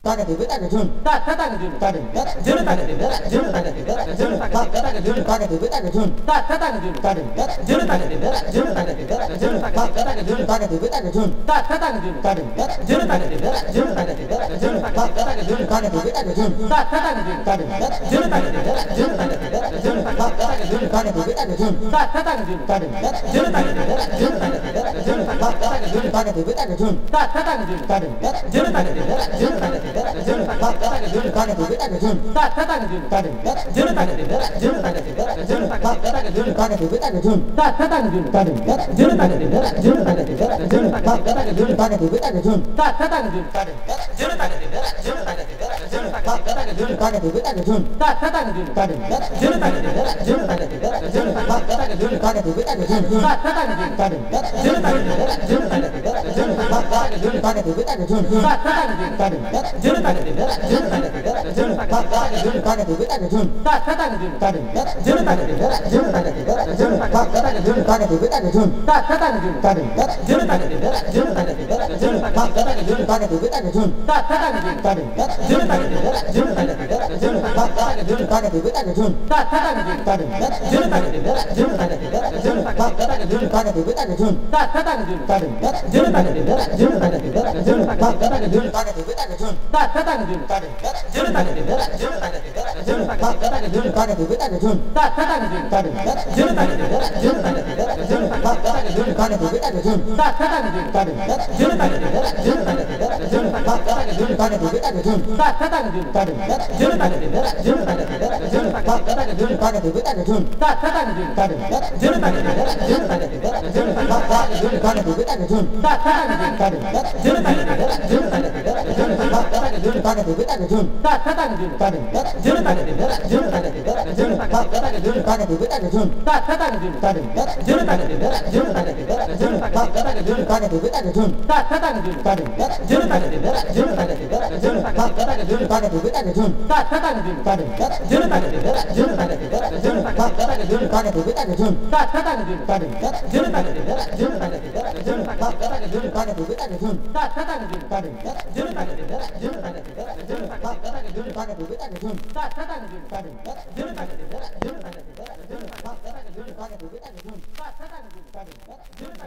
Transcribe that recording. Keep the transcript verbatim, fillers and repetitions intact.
tagate tagate jun ta ta ta jun tagate jun tagate jun tagate jun tagate tagate jun tagate tagate jun ta ta ta jun tagate jun tagate jun tagate jun tagate jun tagate tagate jun ta ta ta jun tagate jun tagate jun tagate jun tagate jun tagate tagate jun ta ta ta jun tagate jun tagate jun tagate jun tagate jun tagate tagate jun ta ta ta jun tagate jun tagate jun tagate jun tagate jun tagate tagate jun ta ta ta jun tagate jun tagate jun tagate jun tagate jun tagate tagate jun ta ta ta jun tagate jun tagate jun tagate jun tagate jun tagate jun tagate jun ta ta ta jun tagate jun tagate jun tagate jun tagate jun tagate tagate jun ta ta ta jun tagate jun tagate jun tagate jun tagate jun tagate tagate jun ta ta ta jun tagate jun tagate jun tagate jun tagate jun tagate tagate jun ta ta ta jun tagate jun tagate jun jun tagate jun tagate tagate jun ta ta ta jun tagate jun tagate jun jun tagate jun tagate tagate jun ta ta ta jun tagate jun tagate jun jun tagate jun tagate tagate jun ta ta ta jun tagate jun tagate jun jun tagate jun tagate tagate jun ta ta ta jun tagate jun tagate jun jun tagate jun tagate tagate jun ta ta ta jun tagate jun tagate jun jun tagate jun tagate tagate jun ta ta ta jun tagate jun tagate jun jun tagate jun tagate tagate jun ta ta ta jun tagate jun tagate jun jun tagate jun tagate tagate jun ta ta ta jun tagate jun tagate jun jun tagate jun tagate tagate jun ta ta ta jun tagate jun tagate jun jun tagate jun tagate tagate jun ta ta ta jun tagate jun tagate jun jun tagate jun tagate tagate jun ta ta ta jun tagate jun tagate jun jun tagate jun tagate tagate jun ta ta ta jun tagate jun tagate jun jun tagate jun tagate tagate jun ta ta ta jun tagate jun tagate jun jun tagate jun tagate tagate jun ta ta ta jun tagate jun tagate jun jun tagate jun tagate tagate jun ta ta ta jun tagate jun tagate jun jun tagate jun tagate tagate jun ta ta ta jun tagate jun tagate jun jun tagate jun tagate tagate jun ta ta ta jun tagate jun tagate jun jun tagate jun tagate tagate jun ta ta ta jun tagate jun tagate jun jun tagate jun tagate tagate jun ta ta ta jun tagate jun tagate jun jun tagate jun tagate tagate jun ta ta ta jun tagate jun